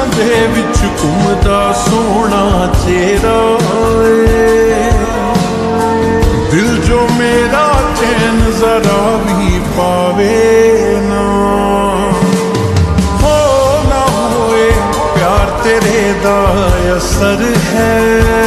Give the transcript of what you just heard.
दे विच घूमदा सोहना चेहरा ए। दिल जो मेरा चैन जरा भी पावे ना, हो ना होए प्यार तेरे दा असर है।